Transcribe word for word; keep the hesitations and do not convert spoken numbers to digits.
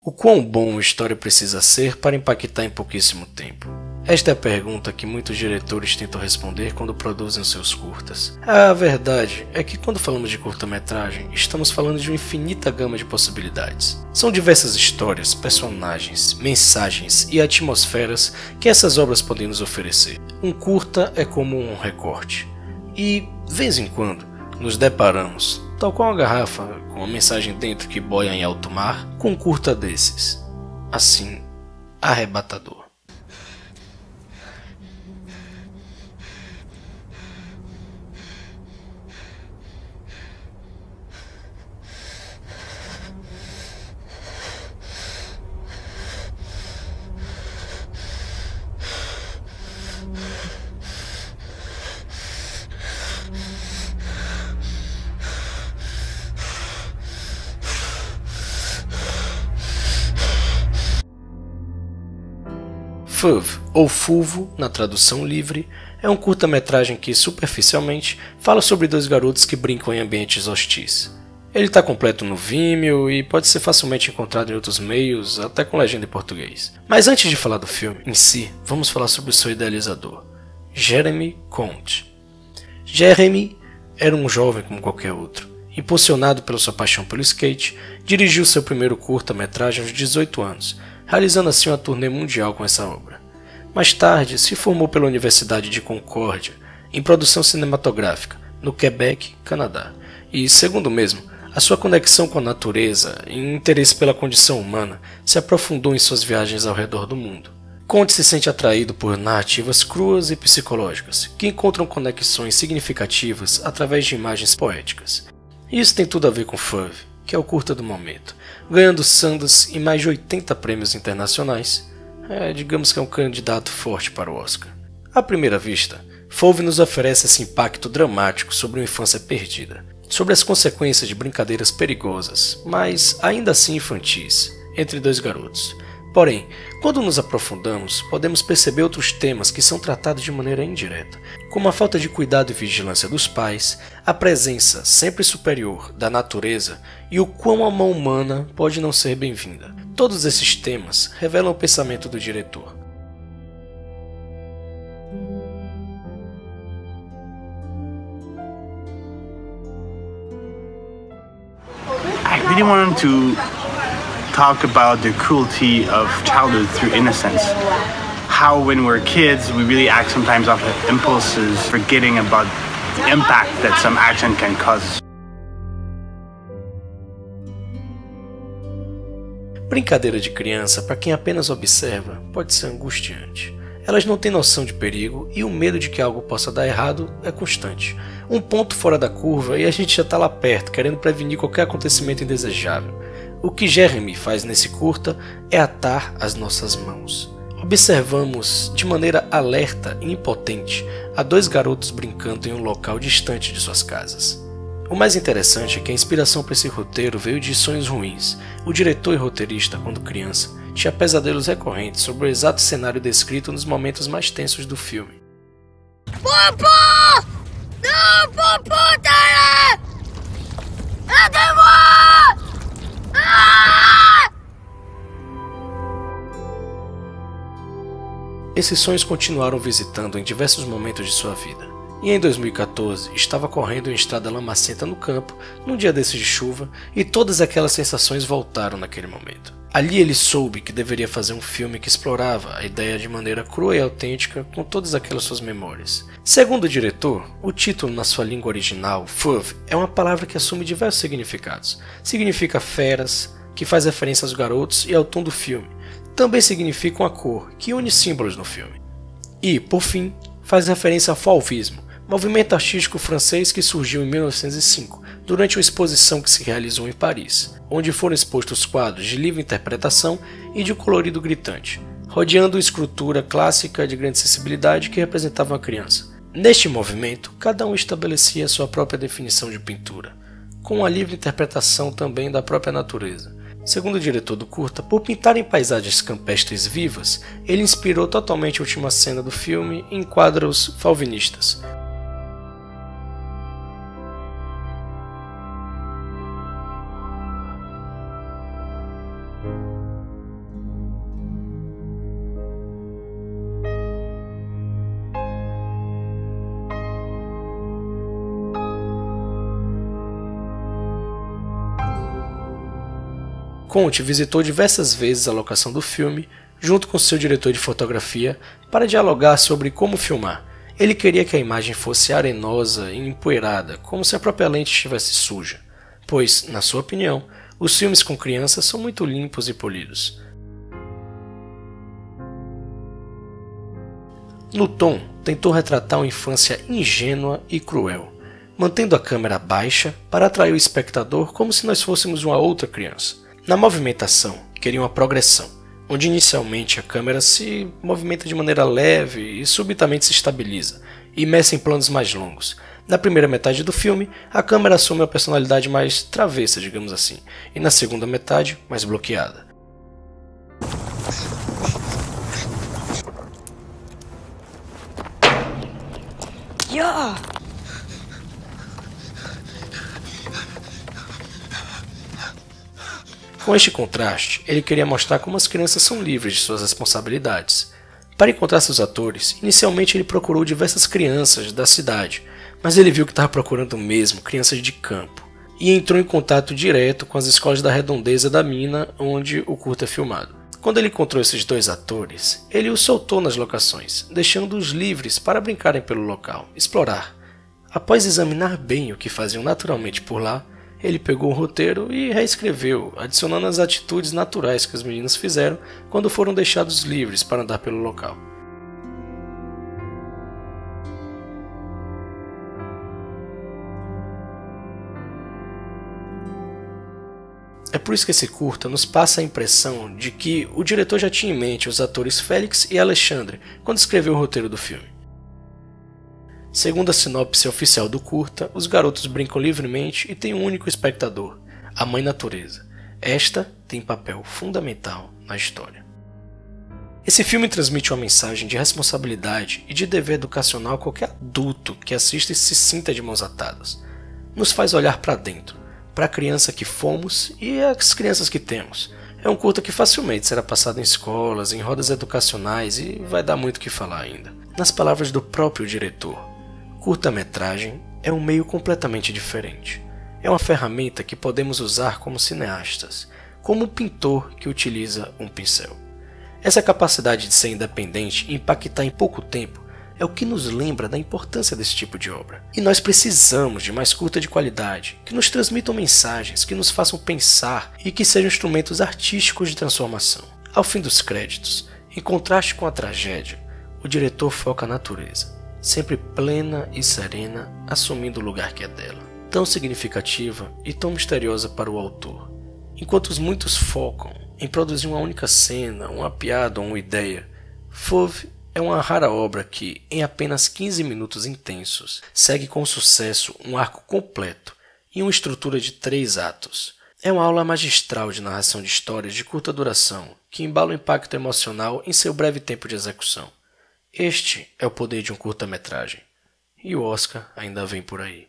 O quão bom uma história precisa ser para impactar em pouquíssimo tempo? Esta é a pergunta que muitos diretores tentam responder quando produzem seus curtas. A verdade é que quando falamos de curta-metragem, estamos falando de uma infinita gama de possibilidades. São diversas histórias, personagens, mensagens e atmosferas que essas obras podem nos oferecer. Um curta é como um recorte. E, de vez em quando, nos deparamos, tal qual uma garrafa com uma mensagem dentro que boia em alto mar, com um curta desses. Assim, arrebatador. Fuv, ou Fulvo, na tradução livre, é um curta-metragem que, superficialmente, fala sobre dois garotos que brincam em ambientes hostis. Ele está completo no Vimeo e pode ser facilmente encontrado em outros meios, até com legenda em português. Mas antes de falar do filme em si, vamos falar sobre o seu idealizador, Jeremy Conte. Jeremy era um jovem como qualquer outro. Impulsionado pela sua paixão pelo skate, dirigiu seu primeiro curta-metragem aos dezoito anos, realizando assim uma turnê mundial com essa obra. Mais tarde, se formou pela Universidade de Concórdia, em produção cinematográfica, no Quebec, Canadá, e, segundo mesmo, a sua conexão com a natureza e interesse pela condição humana se aprofundou em suas viagens ao redor do mundo. Conte se sente atraído por narrativas cruas e psicológicas, que encontram conexões significativas através de imagens poéticas. Isso tem tudo a ver com Fuv, que é o curta do momento, ganhando Sundance e mais de oitenta prêmios internacionais. É, digamos que é um candidato forte para o Oscar. À primeira vista, Fuv nos oferece esse impacto dramático sobre uma infância perdida, sobre as consequências de brincadeiras perigosas, mas ainda assim infantis, entre dois garotos. Porém, quando nos aprofundamos, podemos perceber outros temas que são tratados de maneira indireta, como a falta de cuidado e vigilância dos pais, a presença sempre superior da natureza e o quão a mão humana pode não ser bem-vinda. Todos esses temas revelam o pensamento do diretor. I really wanted to talk about the cruelty of childhood through innocence. How when we're kids, we really act sometimes off of impulses, forgetting about the impact that some action can cause. Brincadeira de criança, para quem apenas observa, pode ser angustiante. Elas não têm noção de perigo e o medo de que algo possa dar errado é constante. Um ponto fora da curva e a gente já está lá perto, querendo prevenir qualquer acontecimento indesejável. O que Jeremy faz nesse curta é atar as nossas mãos. Observamos, de maneira alerta e impotente, a dois garotos brincando em um local distante de suas casas. O mais interessante é que a inspiração para esse roteiro veio de sonhos ruins. O diretor e roteirista, quando criança, tinha pesadelos recorrentes sobre o exato cenário descrito nos momentos mais tensos do filme. Popô! Não, Popô, Tara! Até-moi! Ah! Esses sonhos continuaram visitando em diversos momentos de sua vida. E em dois mil e quatorze, estava correndo em estrada lamacenta no campo, num dia desses de chuva, e todas aquelas sensações voltaram naquele momento. Ali ele soube que deveria fazer um filme que explorava a ideia de maneira crua e autêntica com todas aquelas suas memórias. Segundo o diretor, o título na sua língua original, Fuv, é uma palavra que assume diversos significados. Significa feras, que faz referência aos garotos e ao tom do filme. Também significa uma cor, que une símbolos no filme. E, por fim, faz referência ao fauvismo, movimento artístico francês que surgiu em mil novecentos e cinco, durante uma exposição que se realizou em Paris, onde foram expostos quadros de livre interpretação e de colorido gritante, rodeando uma escultura clássica de grande sensibilidade que representava uma criança. Neste movimento, cada um estabelecia sua própria definição de pintura, com uma livre interpretação também da própria natureza. Segundo o diretor do curta, por pintar em paisagens campestres vivas, ele inspirou totalmente a última cena do filme em quadros fauvinistas. Conte visitou diversas vezes a locação do filme, junto com seu diretor de fotografia, para dialogar sobre como filmar. Ele queria que a imagem fosse arenosa e empoeirada, como se a própria lente estivesse suja, pois, na sua opinião, os filmes com crianças são muito limpos e polidos. No tom, tentou retratar uma infância ingênua e cruel, mantendo a câmera baixa para atrair o espectador como se nós fôssemos uma outra criança. Na movimentação, queria uma progressão, onde inicialmente a câmera se movimenta de maneira leve e subitamente se estabiliza, imersa em planos mais longos. Na primeira metade do filme, a câmera assume uma personalidade mais travessa, digamos assim, e na segunda metade, mais bloqueada. Yeah. Com este contraste, ele queria mostrar como as crianças são livres de suas responsabilidades. Para encontrar seus atores, inicialmente ele procurou diversas crianças da cidade, mas ele viu que estava procurando mesmo crianças de campo, e entrou em contato direto com as escolas da redondeza da mina onde o curta é filmado. Quando ele encontrou esses dois atores, ele os soltou nas locações, deixando-os livres para brincarem pelo local, explorar. Após examinar bem o que faziam naturalmente por lá, ele pegou o roteiro e reescreveu, adicionando as atitudes naturais que os meninos fizeram quando foram deixados livres para andar pelo local. É por isso que esse curta nos passa a impressão de que o diretor já tinha em mente os atores Félix e Alexandre quando escreveu o roteiro do filme. Segundo a sinopse oficial do curta, os garotos brincam livremente e têm um único espectador, a Mãe Natureza. Esta tem papel fundamental na história. Esse filme transmite uma mensagem de responsabilidade e de dever educacional a qualquer adulto que assista e se sinta de mãos atadas. Nos faz olhar para dentro, para a criança que fomos e as crianças que temos. É um curta que facilmente será passado em escolas, em rodas educacionais e vai dar muito o que falar ainda. Nas palavras do próprio diretor, curta-metragem é um meio completamente diferente. É uma ferramenta que podemos usar como cineastas, como um pintor que utiliza um pincel. Essa capacidade de ser independente e impactar em pouco tempo é o que nos lembra da importância desse tipo de obra. E nós precisamos de mais curta de qualidade, que nos transmitam mensagens, que nos façam pensar e que sejam instrumentos artísticos de transformação. Ao fim dos créditos, em contraste com a tragédia, o diretor foca a natureza, sempre plena e serena, assumindo o lugar que é dela, tão significativa e tão misteriosa para o autor. Enquanto os muitos focam em produzir uma única cena, uma piada ou uma ideia, Fauve é uma rara obra que, em apenas quinze minutos intensos, segue com sucesso um arco completo e uma estrutura de três atos. É uma aula magistral de narração de histórias de curta duração, que embala o impacto emocional em seu breve tempo de execução. Este é o poder de um curta-metragem. E o Oscar ainda vem por aí.